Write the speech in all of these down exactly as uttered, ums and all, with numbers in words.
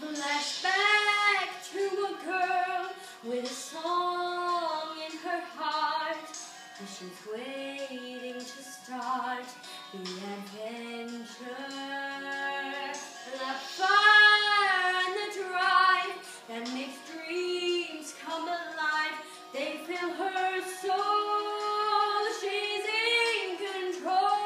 Flashback to a girl with a song in her heart, as she's waiting to start the adventure. The fire and the drive that makes dreams come alive, they fill her soul, she's in control.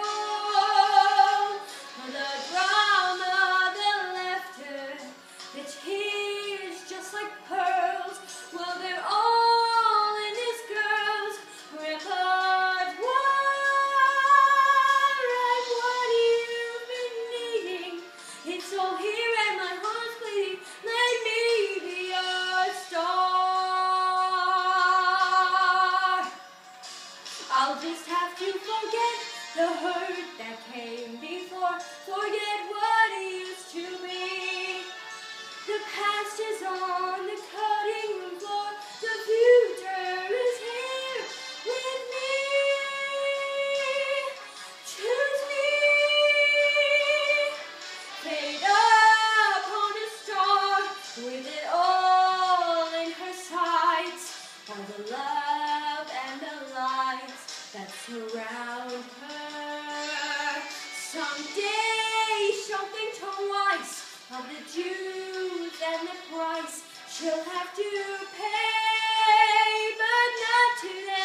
The drama, the laughter, the tears just like pearls, well, they're all in this girl's repertoire. And what you've been needing, it's all here and my heart's bleeding. Let me be your star. I'll just have to forget the hurt that came before, forget what it used to be. The past is on the cutting room floor, the future is here with me. Choose me. Fade upon a star with it all in her sights, all the love and the lights that surround her. Someday she'll think twice of the dues and the price she'll have to pay, but not today.